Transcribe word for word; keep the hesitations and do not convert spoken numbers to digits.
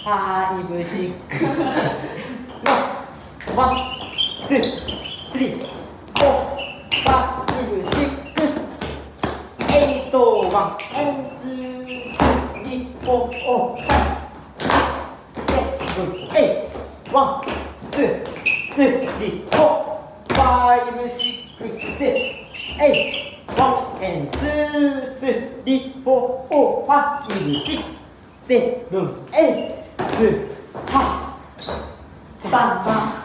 five, six, one, two, three, four, five, six, eight, one, and two, three, four, five, seven, eight, one, two, three, four, five, six, seven, eight, one, and two, three, four, five, six, seven, eight, two, ha, cha cha.